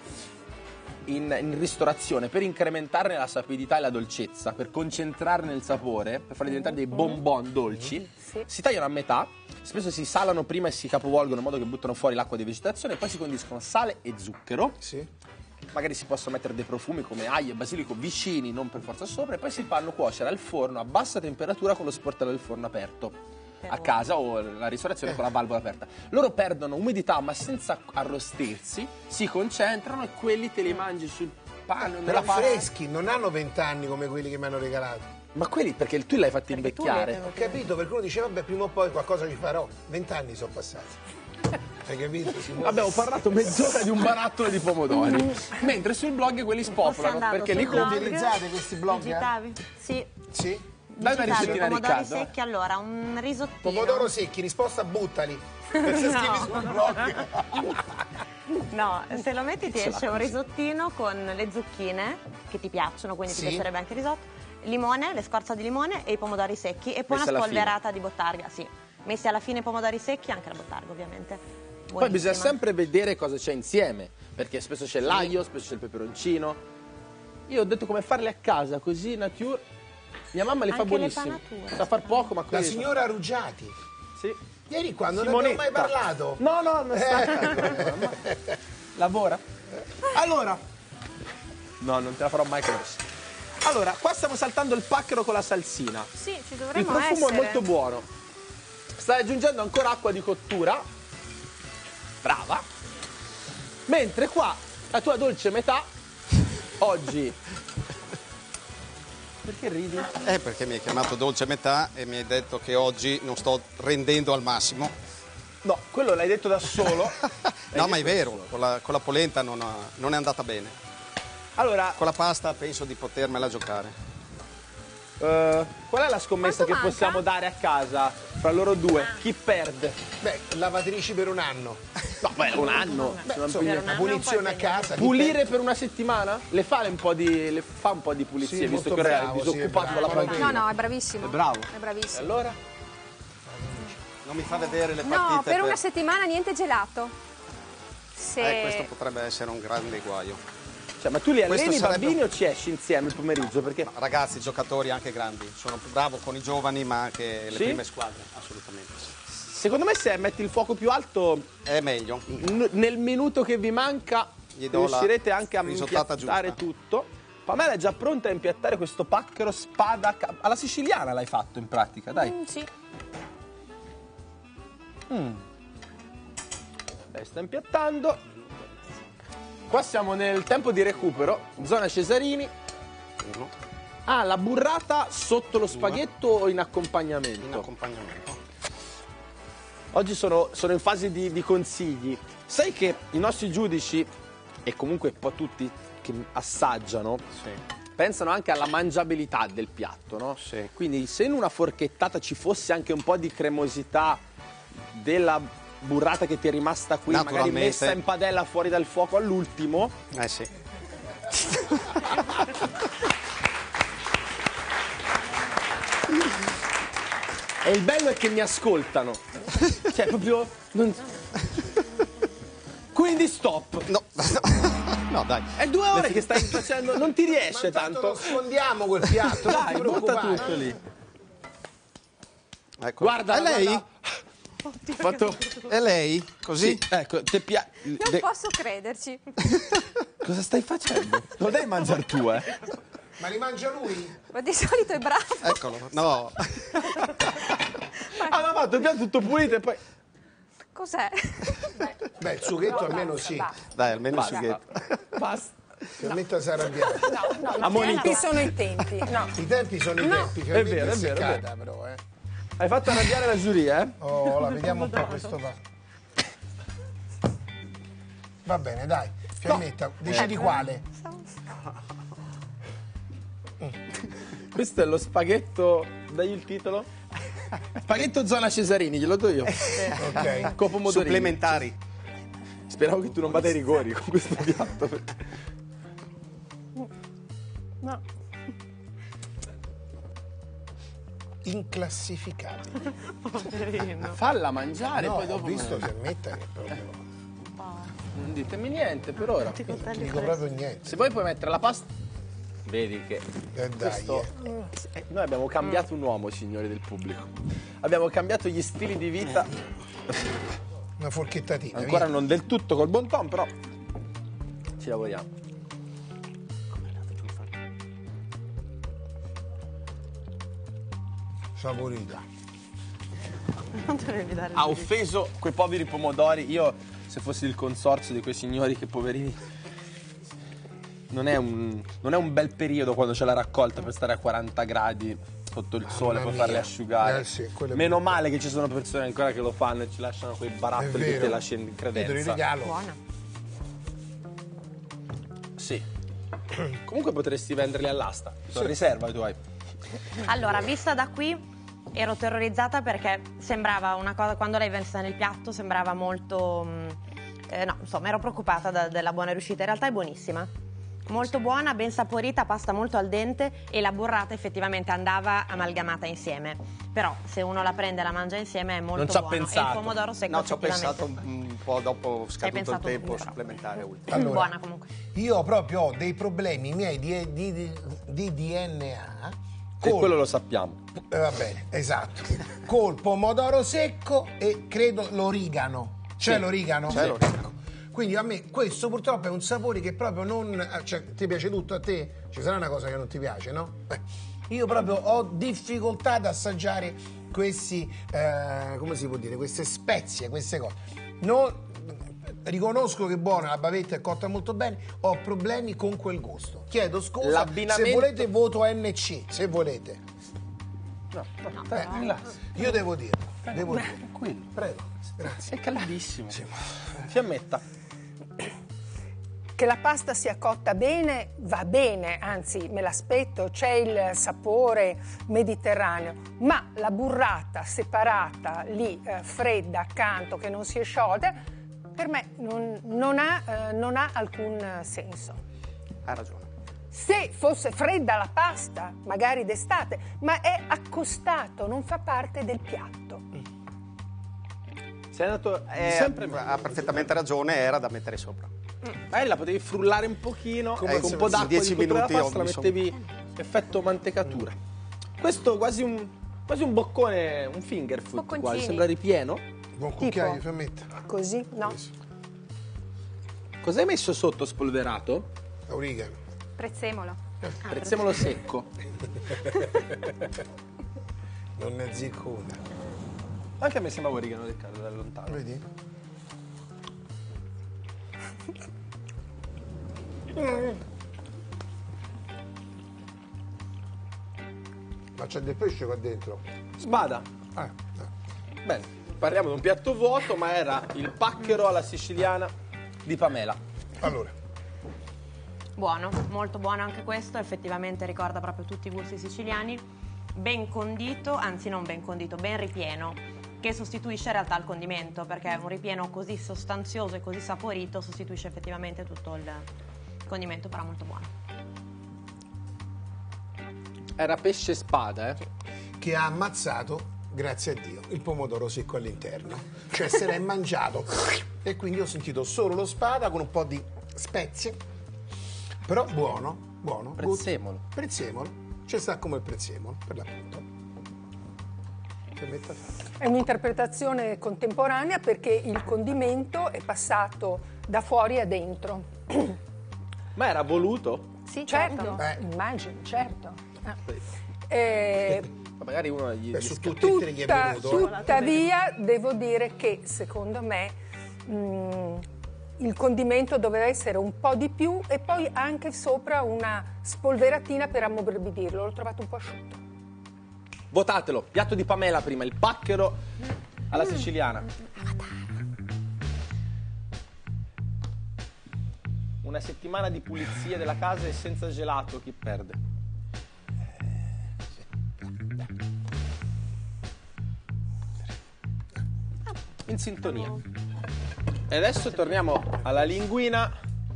in ristorazione, per incrementarne la sapidità e la dolcezza, per concentrarne il sapore, per farli diventare dei bonbon dolci, Sì. si tagliano a metà, spesso si salano prima e si capovolgono in modo che buttano fuori l'acqua di vegetazione, poi si condiscono sale e zucchero. Sì. Magari si possono mettere dei profumi come aglio e basilico vicini, non per forza sopra, e poi si fanno cuocere al forno a bassa temperatura con lo sportello del forno aperto. a casa o la ristorazione con la valvola aperta. Loro perdono umidità ma senza arrostirsi, si concentrano e quelli te li mangi sul pane. Però freschi, non hanno 20 anni come quelli che mi hanno regalato. Ma quelli perché tu l'hai fatti Perché tu invecchiare. Ho capito, perché uno dice vabbè prima o poi qualcosa ci farò. 20 anni sono passati. Hai capito? Simone? Abbiamo parlato mezz'ora di un barattolo di pomodori, mentre sul blog quelli spopolano andato perché sul li blog? compri. Utilizzate questi blog? Digitavi? Sì. Sì? Dai una Digitavi, ricettina, pomodori Riccardo. secchi, allora un risottino. Pomodoro secchi, risposta buttali. Se scrivi sul blog. No, se lo metti ti esce un risottino con le zucchine che ti piacciono, quindi Sì. ti piacerebbe anche il risotto, limone, le scorze di limone e i pomodori secchi e poi Messi una alla spolverata di bottarga, sì. Messi alla fine i pomodori secchi, anche la bottarga ovviamente. Poi bisogna Buonissima. sempre vedere cosa c'è insieme, perché spesso c'è l'aglio, spesso c'è il peperoncino. Io ho detto come farle a casa, così nature. Mia mamma li fa Anche le buonissimi. panature. Sa far poco, ma La quelli signora Ruggiati. Sì. Ieri qua non ne abbiamo mai parlato. No, non sta. Lavora? Allora. No, non te la farò mai conoscere. Allora, qua stiamo saltando il pacchero con la salsina. Sì, ci Il dovremmo profumo essere. è molto buono. Stai aggiungendo ancora acqua di cottura. Brava. Mentre qua la tua dolce metà oggi. Perché ridi? Perché mi hai chiamato dolce metà e mi hai detto che oggi non sto rendendo al massimo. No, quello l'hai detto da solo. No, ma è vero, con la polenta non è andata bene. Allora, Con la pasta penso di potermela giocare. qual è la scommessa Quanto che manca? possiamo dare a casa fra loro due? Chi perde? Beh, lavatrici per un anno. No, beh, un anno. Beh, Se non insomma, piglia- un una anno punizione a poi casa. Pulire per una settimana? Le fa un po' di pulizie, Sì, visto molto che ora è bravo, disoccupato sì, è dalla bravo. panchina. No, è bravissimo. È bravo. È E bravissimo. allora? Non mi fa vedere le partite. No, per una settimana niente gelato. Se... Questo potrebbe essere un grande guaio. Cioè, ma tu li alleni i Questo sarebbe- bambini o ci esci insieme il pomeriggio? Perché Ragazzi, giocatori anche grandi. Sono più bravo con i giovani, ma anche le Sì? prime squadre. Assolutamente sì. secondo me se metti il fuoco più alto È meglio. nel minuto che vi manca Gli do la riuscirete anche a risottata impiattare giusta. tutto. Pamela è già pronta a impiattare questo pacchero spada alla siciliana l'hai fatto in pratica, dai. Sì. Lei sta impiattando. Qua siamo nel tempo di recupero, zona Cesarini. Uno Ah, la burrata sotto lo spaghetto o in accompagnamento? in accompagnamento. Oggi sono in fase di consigli. Sai che i nostri giudici, e comunque un po' tutti che assaggiano, Sì. pensano anche alla mangiabilità del piatto, no? Sì. Quindi se in una forchettata ci fosse anche un po' di cremosità della burrata che ti è rimasta qui, magari Naturalmente. messa in padella fuori dal fuoco all'ultimo, Sì. e il bello è che mi ascoltano. Cioè, proprio... Quindi stop. No. No, dai. È 2 ore che stai facendo, non ti riesce Ma tanto tanto. lo sfondiamo quel piatto, non Dai, ti butta preoccupare. tutto lì. Ecco. Guarda, È lei? guarda. Fatto... È lei? Così? Sì, ecco, Non posso crederci. Cosa stai facendo? Lo devi mangiare tu, eh? Ma li mangia lui? Ma di solito è bravo. Eccolo. No. Ah, ma fatto il piatto tutto pulito e poi... Cos'è? Beh, il sughetto almeno sì. Dai, almeno il Basta. sughetto. Basta. Permetta si arrabbiare. Ammonito. Tempi sono i tempi. No. I tempi sono i tempi, che È vero, è vero, è seccata però, Hai fatto arrabbiare la giuria, eh? Oh, la vediamo un po' questo qua. Va bene, dai. Fiammetta, decidi quale. Questo è lo spaghetto... Dagli il titolo? Spaghetto zona Cesarini, glielo do io. Ok. Con pomodorini. Supplementari. Speravo che tu non vada ai rigori con questo piatto. No. Inclassificabile. Falla mangiare, No, poi ho dopo... visto Fiammetta che proprio... Non ditemi niente per ora. Dico proprio niente. Se poi puoi mettere la pasta... Vedi che... Dai, Questo- Noi abbiamo cambiato un uomo, signori del pubblico. Abbiamo cambiato gli stili di vita, Una forchettatina. ancora via. non del tutto col bon ton, però ci lavoriamo. Saporita. Non dovevi dare il Ha giudizio. offeso quei poveri pomodori. Io, se fossi il consorzio di quei signori, che poverini. Non è un bel periodo quando c'è la raccolta per stare a 40 gradi sotto il sole, per farli asciugare. Sì, quello è Meno brutto. male che ci sono persone ancora che lo fanno e ci lasciano quei È barattoli che vero. te lasci in Io te li credenza. regalo. Buona. Sì. Comunque potresti venderli all'asta. Sono riserva tu hai. Allora, vista da qui ero terrorizzata perché sembrava una cosa, quando l'hai messa nel piatto sembrava molto, no, insomma ero preoccupata della buona riuscita, in realtà è buonissima. Molto buona, ben saporita, pasta molto al dente e la burrata effettivamente andava amalgamata insieme. Però se uno la prende e la mangia insieme è molto Non ci ha buono. pensato. E il pomodoro secco No, ci ho effettivamente. pensato un po' dopo scaduto il pensato tempo tu, però. supplementare ultimo. Allora, Buona comunque. Io proprio ho dei problemi miei di DNA. E quello lo sappiamo. Va bene, esatto. Col pomodoro secco e credo l'origano. C'è Sì, l'origano? c'è l'origano. Quindi a me questo purtroppo è un sapore che proprio non... Cioè, ti piace tutto a te? Ci sarà una cosa che non ti piace, no? Io proprio ho difficoltà ad assaggiare questi, come si può dire, queste spezie, queste cose. Riconosco che è buona, la bavetta è cotta molto bene, ho problemi con quel gusto. Chiedo scusa, L'abbinamento- se volete voto NC, se volete. No, Relax. Io devo dirlo, devo dirlo. tranquillo. Prego, grazie. È caldissimo. Fiammetta. Che la pasta sia cotta bene va bene, anzi me l'aspetto, c'è il sapore mediterraneo, ma la burrata separata lì, fredda accanto, che non si è sciolta, per me non ha alcun senso. Hai ragione. Se fosse fredda la pasta, magari d'estate, ma è accostato, non fa parte del piatto. Sei andato sempre Ha perfettamente ragione, era da mettere sopra. la potevi frullare un pochino, con un in po' d'acqua 10 di cottura della minuti pasta, la mi son- mettevi effetto mantecatura. Questo quasi un boccone, un finger food Bocconcini. quasi, sembra ripieno. Buon cucchiaio di fiammetta. Così? No. Cos'hai messo sotto spolverato? Origano. Prezzemolo. Prezzemolo secco. Non ne azzicco una. Anche a me sembrava origano, Riccardo, da lontano. Vedi? Ma c'è del pesce qua dentro. Spada. No. Bene, parliamo di un piatto vuoto, ma era il pacchero alla siciliana di Pamela. Allora, Buono, molto buono anche questo, effettivamente ricorda proprio tutti i gusti siciliani, ben condito, anzi non ben condito, ben ripieno, che sostituisce in realtà il condimento, perché un ripieno così sostanzioso e così saporito sostituisce effettivamente tutto il condimento, però molto buono. Era pesce spada, che ha ammazzato, grazie a Dio, il pomodoro secco all'interno. Cioè se l'è mangiato e quindi ho sentito solo lo spada con un po' di spezie. Però buono, buono. Prezzemolo. Prezzemolo. Ci sta come il prezzemolo, per l'appunto. Fiammetta fatta. È un'interpretazione contemporanea perché il condimento è passato da fuori a dentro. Ma era voluto? Sì, certo, immagino, certo. Ma magari uno gli Su tutti e tre gli è venuto. Tuttavia, devo dire che secondo me il condimento doveva essere un po' di più e poi anche sopra una spolveratina per ammorbidirlo. L'ho trovato un po' asciutto. Votatelo. Piatto di Pamela prima, il pacchero alla siciliana. Una settimana di pulizia della casa e senza gelato, chi perde? In sintonia. E adesso torniamo alla linguina.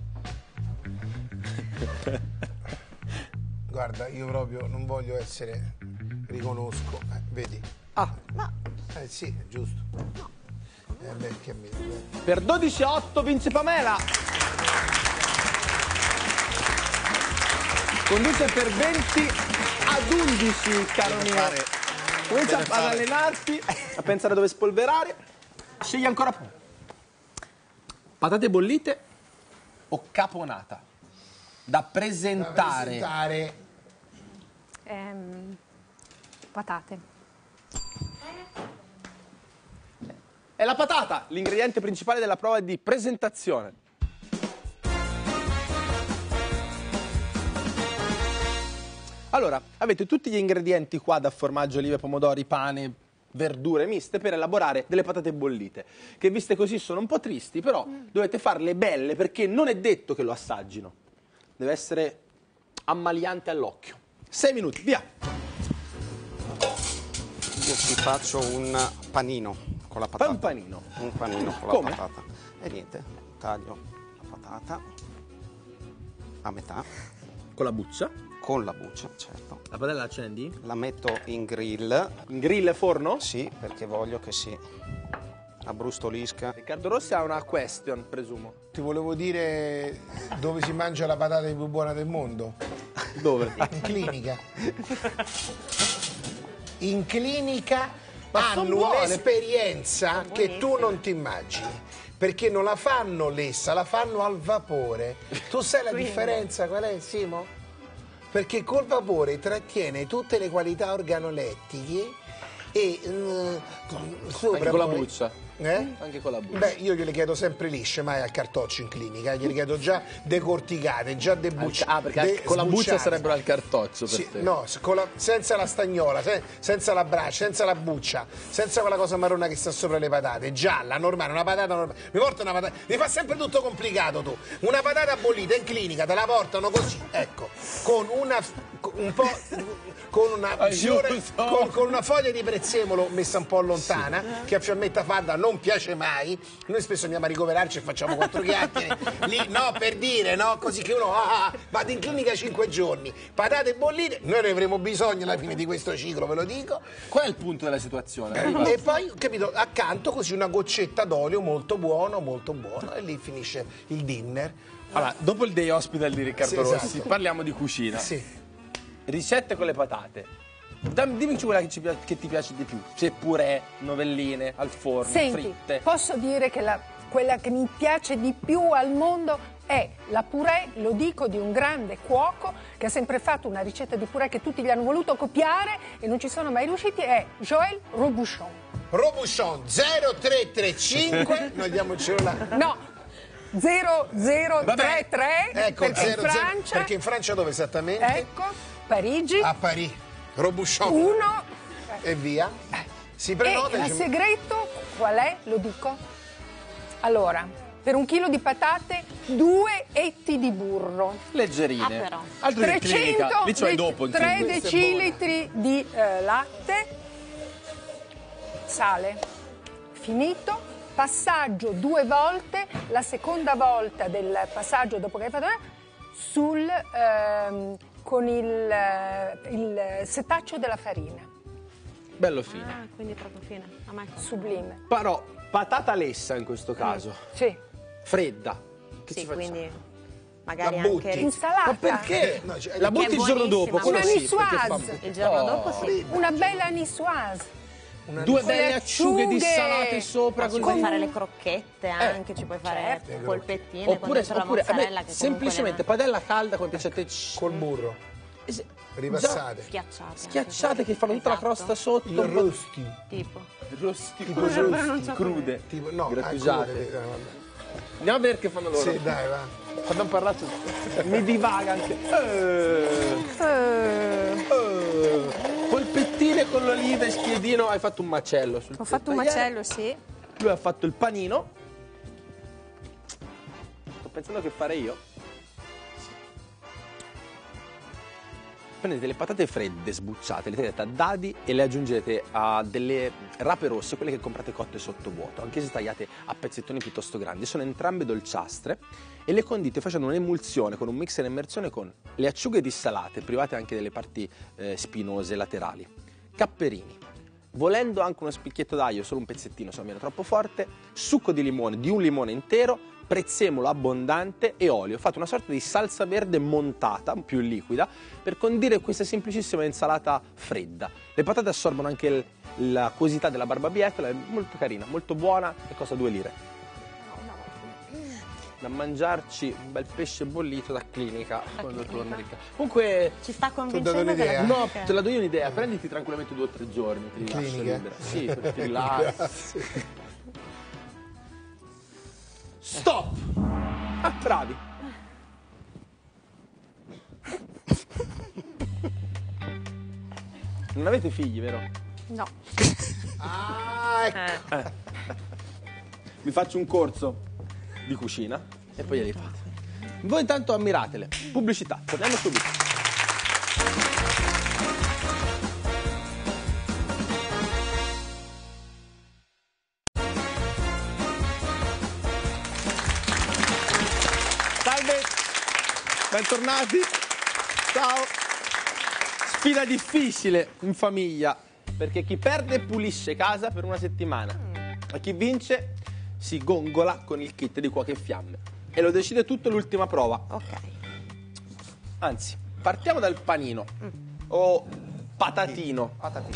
Guarda, io proprio non voglio essere... Riconosco. Vedi? Sì, è giusto. Perché a me... Per 12-8 vince Pamela. Conduce per 20-11, caro mio. Comincia ad allenarti, a pensare dove spolverare. Scegli ancora patate bollite o caponata da presentare. Patate. è la patata, l'ingrediente principale della prova di presentazione. Allora, avete tutti gli ingredienti qua da formaggio, olive, pomodori, pane, verdure miste per elaborare delle patate bollite, che viste così sono un po' tristi, però dovete farle belle perché non è detto che lo assaggino. Deve essere ammaliante all'occhio. 6 minuti, via! Io ci faccio un panino con la patata. Fai un panino. Un panino con Come? la patata. E niente, taglio la patata a metà, Con la buccia. con la buccia, certo. La padella la accendi? La metto in grill, In grill e forno? sì, perché voglio che si abbrustolisca. Riccardo Rossi ha una question, presumo. Ti volevo dire dove si mangia la patata più buona del mondo? Dove? In clinica. In clinica Ma son hanno buone. un'esperienza che tu non ti immagini. Perché non la fanno lessa, la fanno al vapore. Tu sai la differenza qual è, Simo? Perché col vapore trattiene tutte le qualità organolettiche e sopra Anche con la poi- buccia. Anche con la buccia. Beh, io gliele chiedo sempre lisce, mai al cartoccio in clinica, gliele chiedo già decorticate, già debucciate. Perché con la buccia sarebbero al cartoccio per Sì, te. no, senza la stagnola, senza la brace, senza la buccia, senza quella cosa marrona che sta sopra le patate, gialla, normale, una patata normale. Mi porta una patata, mi fa sempre tutto complicato tu. Una patata bollita in clinica te la portano così, ecco, con una fiore, con una foglia di prezzemolo messa un po' lontana, che a fiammetta fadda non piace mai. Noi spesso andiamo a ricoverarci e facciamo 4 chiacchiere lì, no, per dire, no, così che uno vado in clinica 5 giorni, patate bollite, noi ne avremo bisogno alla fine di questo ciclo, ve lo dico. Qual è il punto della situazione? E poi, capito, accanto così una goccetta d'olio molto buono, e lì finisce il dinner. Allora, dopo il day hospital di Riccardo Sì, Rossi, esatto. parliamo di cucina. Sì. Ricette con le patate. Dimmi quella che ti piace di più. Se purè, novelline, al forno, Senti, fritte. posso dire che quella che mi piace di più al mondo è la purè, lo dico, di un grande cuoco che ha sempre fatto una ricetta di purè che tutti gli hanno voluto copiare e non ci sono mai riusciti, è Joël Robuchon. Robuchon 0335, noi diamo il cellulare. No, 0033 Ecco, perché in 00, Francia, perché in Francia dove esattamente? ecco, Parigi, A Parigi. Robuchon 1. e via. Si E prenota il segreto qual è? Lo dico. Allora, per 1 chilo di patate, 2 etti di burro, Leggerine. Ah, però. Altro che clinica. Lì c'hai dopo in 3 clinica. decilitri di latte, sale, finito, passaggio 2 volte, la seconda volta del passaggio dopo che hai fatto con il setaccio della farina, Bello fine. Ah, quindi proprio fine. A me. sublime. Però, patata lessa in questo caso. Sì. Fredda. Che Sì, ci facciamo? quindi magari La butti. anche Insalata. Ma perché? No, cioè, La butti Che è il giorno dopo, buonissima. quello Una sì, perché fa- niçoise. il giorno Oh. dopo sì. Una bella niçoise. Due belle acciughe dissalate sopra Ci così. puoi fare le crocchette anche, ci puoi fare polpettine con Oppure, dentro la a me mozzarella che semplicemente padella calda come piace a te. col burro, Già ripassate. schiacciate. schiacciate che fanno tutta la Esatto. crosta sotto. Il rosti. Tipo. Rosti, Tipo rosti. crude. Tipo, no, grattugiate. vabbè. Andiamo a vedere che fanno loro. Sì, dai, va. Quando hanno parlato mi divaga anche. Polpettine con l'oliva e spiedino, hai fatto un macello sul Ho fatto un tagliere. macello, sì. Lui ha fatto il panino. Sto pensando che fare io. Prendete le patate fredde, sbucciate, le tagliate a dadi e le aggiungete a delle rape rosse, quelle che comprate cotte sottovuoto, anche se tagliate a pezzettoni piuttosto grandi. Sono entrambe dolciastre e le condite facendo un'emulsione con un mixer immersione con le acciughe dissalate, private anche delle parti spinose laterali, capperini, volendo anche uno spicchietto d'aglio, solo un pezzettino se non viene troppo forte, succo di limone, di un limone intero, prezzemolo abbondante e olio. Fate una sorta di salsa verde montata, più liquida, per condire questa semplicissima insalata fredda. Le patate assorbono anche la quosità della barbabietola, è molto carina, molto buona e costa 2 lire. Da mangiarci un bel pesce bollito da clinica quando torna Riccardo. Comunque, Ci sta dato convincendo un'idea? che no, te la do io un'idea, prenditi tranquillamente 2 o 3 giorni, ti lascio clinica? libera. Sì, per ti rilassi. Grazie. Stop! Ah, bravi. Non avete figli, vero? No. Ah, ecco. Vi faccio un corso di cucina e poi glieli fate. Voi intanto ammiratele. Pubblicità, torniamo subito. Salve, bentornati. Ciao. Sfida difficile in famiglia, perché chi perde pulisce casa per una settimana e chi vince si gongola con il kit di Cuoche e Fiamme. E lo decide tutto l'ultima prova. Ok. Anzi, partiamo dal panino o patatino.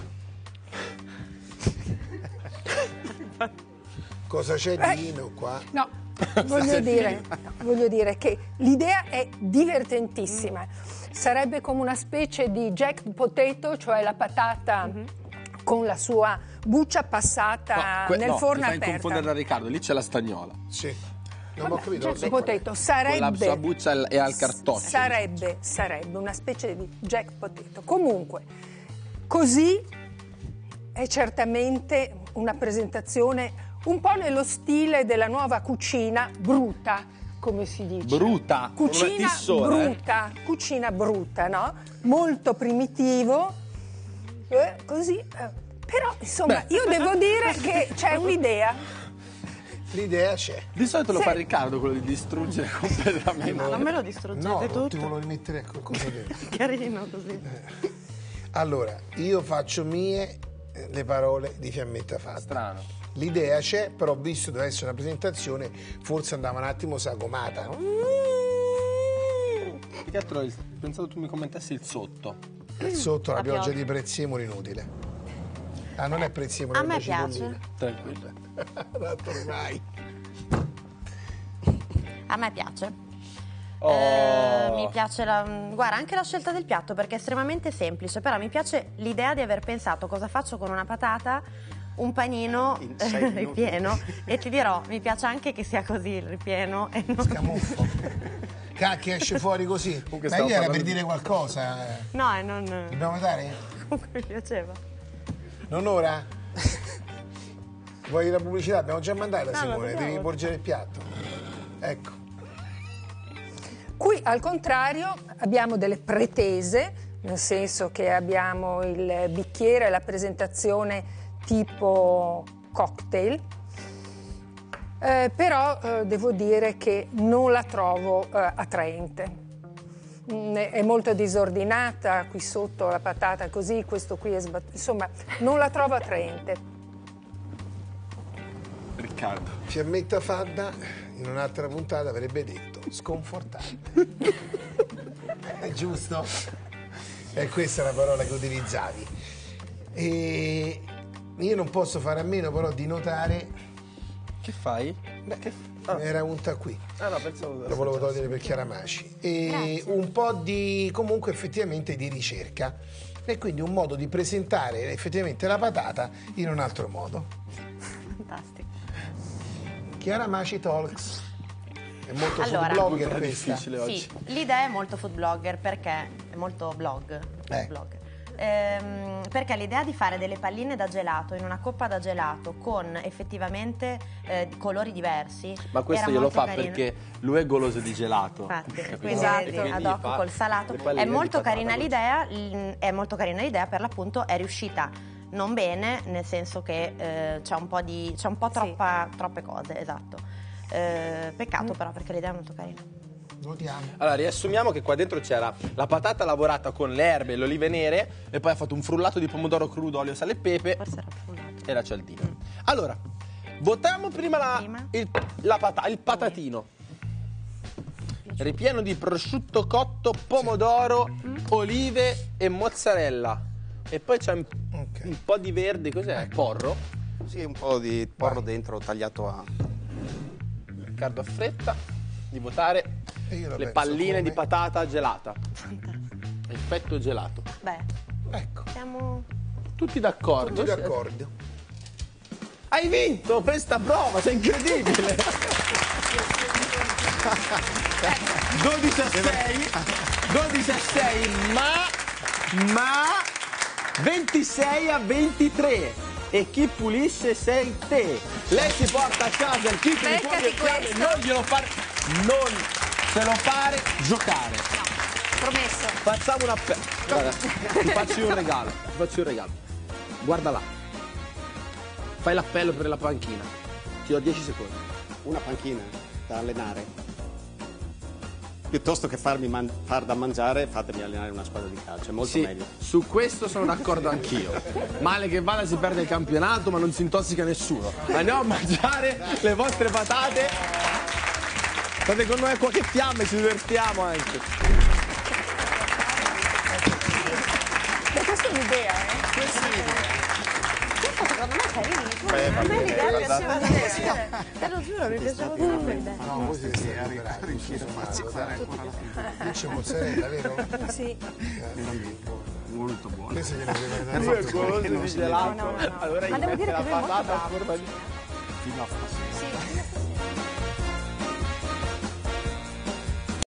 Cosa c'è di Ino qua? No, voglio dire che l'idea è divertentissima. Sarebbe come una specie di jack potato, cioè la patata con la sua buccia passata nel forno mi fai aperto. confondere da Riccardo, lì c'è la stagnola. Sì. Non ho capito. Jack potato Con sarebbe la sua buccia e al cartoccio. sarebbe una specie di jack potato. Comunque, così è certamente una presentazione un po' nello stile della nuova cucina bruta, come si dice. Bruta, con una Cucina tissola, bruta, cucina bruta, no? Molto primitivo, così. Però, insomma, io devo dire che c'è un'idea. L'idea c'è. Di solito lo fa Riccardo, quello di distruggere completamente. No, non me lo distruggete No, tutto. ti volevo rimettere a qualcosa dentro. Carino così. Allora, io faccio mie le parole di Fiammetta Fatta. Strano. L'idea c'è, però visto deve essere una presentazione, forse andava un attimo sagomata. Più che altro ho pensato tu mi commentassi il sotto. Sotto la La pioggia pioggia. di prezzemolo inutile. Ah, non è prezzemolo, A è me una piace. cipollina. Tranquillo. Tanto ormai. A me piace. Oh. Mi piace guarda, anche la scelta del piatto, perché è estremamente semplice, però mi piace l'idea di aver pensato cosa faccio con una patata, un panino In 6 minuti. ripieno, e ti dirò, mi piace anche che sia così il ripieno e non... Scamuffo. Cacchio, esce fuori così. Comunque Ma stavo io era parlando per dire qualcosa. No, e non... Dobbiamo dare? Comunque mi piaceva. Non ora? Vuoi la pubblicità? Abbiamo già mandata, No, Simone. dobbiamo. Devi porgere il piatto. Ecco. Qui al contrario abbiamo delle pretese, nel senso che abbiamo il bicchiere e la presentazione tipo cocktail, però devo dire che non la trovo attraente. È molto disordinata, qui sotto la patata è così, questo qui è sbattuto, insomma non la trovo attraente. Riccardo. Fiammetta Fadda in un'altra puntata avrebbe detto sconfortante. È giusto? E questa è la parola che utilizzavi. E io non posso fare a meno però di notare. Che fai? Era unta qui. Ah no, pensavo... Lo volevo togliere per Chiara Masci. E un po' di, comunque effettivamente di ricerca. E quindi un modo di presentare effettivamente la patata in un altro modo. Fantastico. Chiara Masci Talks. È molto Allora, food blogger è questa. difficile oggi. Sì, l'idea è molto food blogger perché è molto blog. Perché l'idea di fare delle palline da gelato in una coppa da gelato con effettivamente colori diversi. Ma questo era glielo molto fa carino. perché lui è goloso di gelato. Infatti, Capito? quindi Esatto. ad hoc fa col salato. le palline È di molto patata carina col- l'idea, è molto carina l'idea, per l'appunto è riuscita non bene, nel senso che c'è un po' troppe cose, esatto. Peccato però perché l'idea è molto carina. Votiamo. Allora, riassumiamo che qua dentro c'era la patata lavorata con le erbe e le olive nere e poi ha fatto un frullato di pomodoro crudo, olio, sale e pepe Forse era frullato. e la cialdina. Allora, votiamo prima il patatino. Ripieno di prosciutto cotto, pomodoro, olive e mozzarella. E poi c'è un po' di verde, cos'è? Porro. Sì, un po' di porro dentro tagliato a... Riccardo ha fretta di votare E io la le penso palline come- di patata gelata. Effetto gelato. Beh, Ecco, siamo... Tutti d'accordo? tutti d'accordo. Hai vinto questa prova, sei incredibile! 12 a 6, ma 26 a 23. E chi pulisce sei te. Lei si porta a casa il kit di fuoco e chiave, non se lo fare giocare. Promesso. Facciamo un appello. Guarda, ti faccio un regalo. Guarda là. Fai l'appello per la panchina. Ti do 10 secondi. Una panchina da allenare. Piuttosto che farmi far da mangiare, fatemi allenare una squadra di calcio, è molto meglio. Su questo sono d'accordo anch'io. Male che vada si perde il campionato, ma non si intossica nessuno. Andiamo a mangiare le vostre patate. State con noi a qualche fiamme, ci divertiamo anche. Questa è un'idea, Secondo me è carino. A me l'idea piaceva davvero. Te lo giuro, mi piaceva davvero l'idea. No, voi siete riusciti a fare dice mozzarella, vero? Sì. Molto buono. Questo gliene deve dare Lui è fatto goloso di gelato. No. Allora Ma devo dire che la lui è molto patata a bravo. forma di...